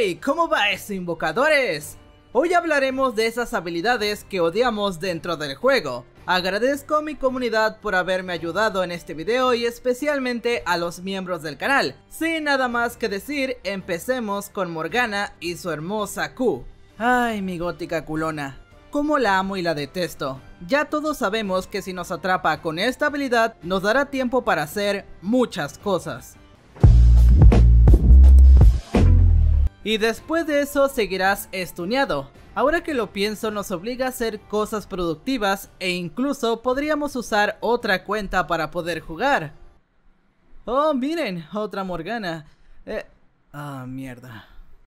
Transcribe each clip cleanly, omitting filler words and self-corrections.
Hey, ¿cómo va eso, invocadores? Hoy hablaremos de esas habilidades que odiamos dentro del juego. Agradezco a mi comunidad por haberme ayudado en este video y especialmente a los miembros del canal. Sin nada más que decir, empecemos con Morgana y su hermosa Q. Ay, mi gótica culona. Cómo la amo y la detesto. Ya todos sabemos que si nos atrapa con esta habilidad, nos dará tiempo para hacer muchas cosas. Y después de eso seguirás estuneado. Ahora que lo pienso, nos obliga a hacer cosas productivas e incluso podríamos usar otra cuenta para poder jugar. Oh, miren, otra Morgana. Mierda.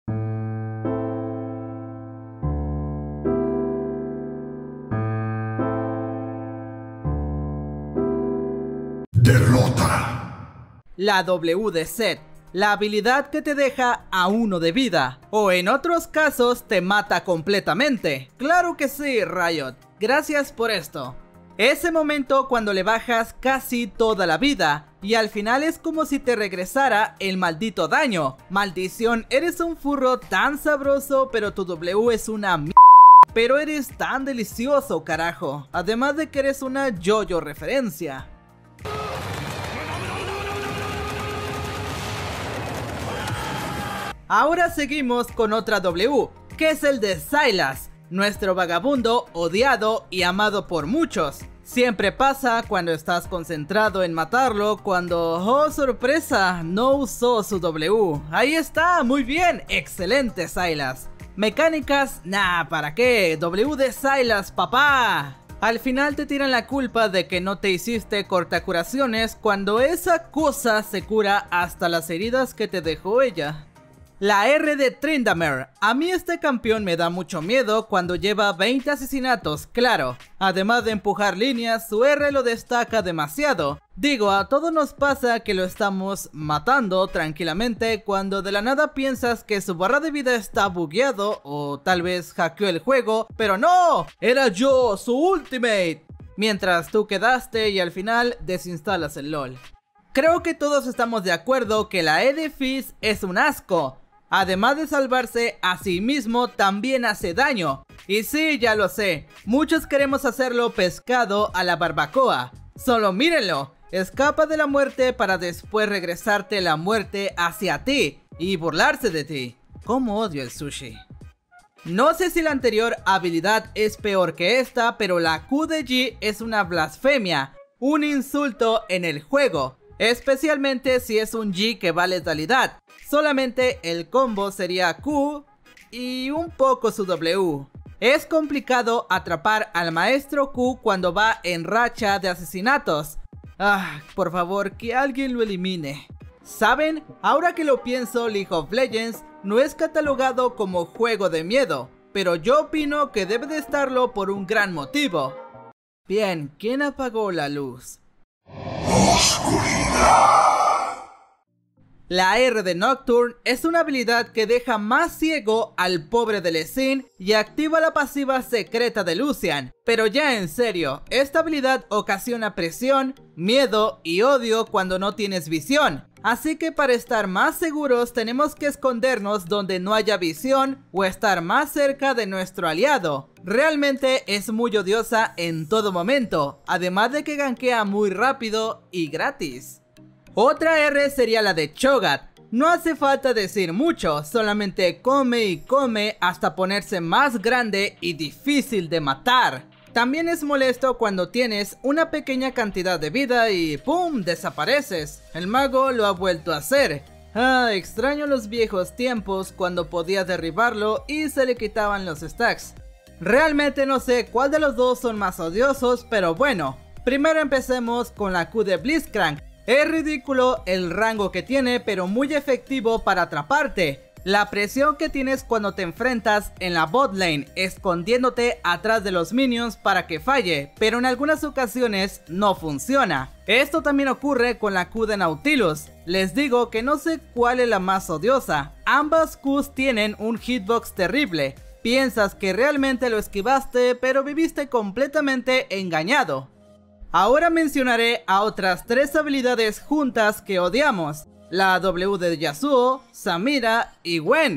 Derrota. La W de Zed. La habilidad que te deja a 1 de vida, o en otros casos te mata completamente. Claro que sí, Riot, gracias por esto. Ese momento cuando le bajas casi toda la vida, y al final es como si te regresara el maldito daño. Maldición, eres un furro tan sabroso, pero tu W es una mierda. Pero eres tan delicioso, carajo. Además de que eres una yo-yo referencia. Ahora seguimos con otra W, que es el de Sylas, nuestro vagabundo odiado y amado por muchos. Siempre pasa cuando estás concentrado en matarlo, cuando, oh sorpresa, no usó su W. Ahí está, muy bien, excelente Sylas. Mecánicas, nah, ¿para qué? W de Sylas, papá. Al final te tiran la culpa de que no te hiciste cortacuraciones cuando esa cosa se cura hasta las heridas que te dejó ella. La R de Tryndamere. A mí este campeón me da mucho miedo cuando lleva 20 asesinatos, claro. Además de empujar líneas, su R lo destaca demasiado. Digo, a todos nos pasa que lo estamos matando tranquilamente cuando de la nada piensas que su barra de vida está bugueado o tal vez hackeó el juego, pero no, era yo, su ultimate. Mientras tú quedaste y al final desinstalas el LOL. Creo que todos estamos de acuerdo que la E de Fizz es un asco. Además de salvarse a sí mismo, también hace daño. Y sí, ya lo sé, muchos queremos hacerlo pescado a la barbacoa. Solo mírenlo, escapa de la muerte para después regresarte la muerte hacia ti y burlarse de ti. Cómo odio el sushi. No sé si la anterior habilidad es peor que esta, pero la Q de G es una blasfemia, un insulto en el juego. Especialmente si es un G que va letalidad. Solamente el combo sería Q y un poco su W. Es complicado atrapar al maestro Q cuando va en racha de asesinatos. Por favor, que alguien lo elimine. ¿Saben? Ahora que lo pienso, League of Legends no es catalogado como juego de miedo, pero yo opino que debe de estarlo por un gran motivo. Bien, ¿quién apagó la luz? Oscuridad. La R de Nocturne es una habilidad que deja más ciego al pobre de Lee Sin y activa la pasiva secreta de Lucian. Pero ya en serio, esta habilidad ocasiona presión, miedo y odio cuando no tienes visión. Así que para estar más seguros tenemos que escondernos donde no haya visión o estar más cerca de nuestro aliado. Realmente es muy odiosa en todo momento, además de que gankea muy rápido y gratis. Otra R sería la de Cho'Gath. No hace falta decir mucho, solamente come y come hasta ponerse más grande y difícil de matar. También es molesto cuando tienes una pequeña cantidad de vida y ¡pum! Desapareces. El mago lo ha vuelto a hacer. Extraño los viejos tiempos cuando podía derribarlo y se le quitaban los stacks. Realmente no sé cuál de los dos son más odiosos, pero bueno. Primero empecemos con la Q de Blitzcrank. Es ridículo el rango que tiene, pero muy efectivo para atraparte. La presión que tienes cuando te enfrentas en la bot lane, escondiéndote atrás de los minions para que falle, pero en algunas ocasiones no funciona. Esto también ocurre con la Q de Nautilus. Les digo que no sé cuál es la más odiosa. Ambas Qs tienen un hitbox terrible. Piensas que realmente lo esquivaste, pero viviste completamente engañado. Ahora mencionaré a otras 3 habilidades juntas que odiamos. La W de Yasuo, Samira y Gwen.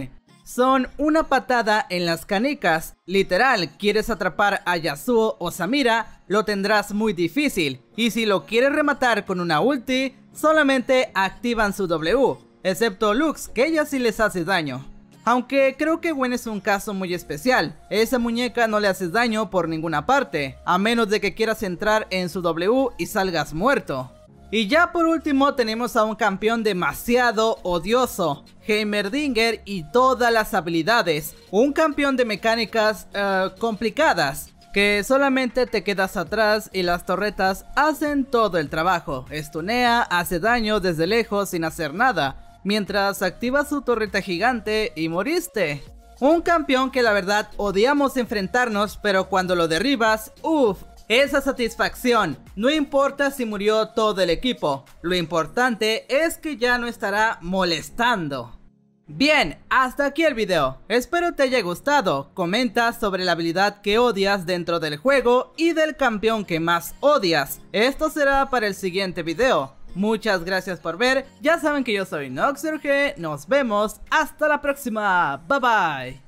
son una patada en las canicas. Literal, quieres atrapar a Yasuo o Samira, lo tendrás muy difícil. Y si lo quieres rematar con una ulti, solamente activan su W, excepto Lux, que ella sí les hace daño. Aunque creo que Gwen es un caso muy especial, esa muñeca no le haces daño por ninguna parte, a menos de que quieras entrar en su W y salgas muerto. Y ya por último tenemos a un campeón demasiado odioso, Heimerdinger y todas las habilidades, un campeón de mecánicas complicadas, que solamente te quedas atrás y las torretas hacen todo el trabajo, estunea, hace daño desde lejos sin hacer nada, mientras activa su torreta gigante y moriste. Un campeón que la verdad odiamos enfrentarnos, pero cuando lo derribas, uff, esa satisfacción. No importa si murió todo el equipo, lo importante es que ya no estará molestando. Bien, hasta aquí el video, espero te haya gustado. Comenta sobre la habilidad que odias dentro del juego y del campeón que más odias. Esto será para el siguiente video. Muchas gracias por ver, ya saben que yo soy Noxerg, nos vemos hasta la próxima, bye bye.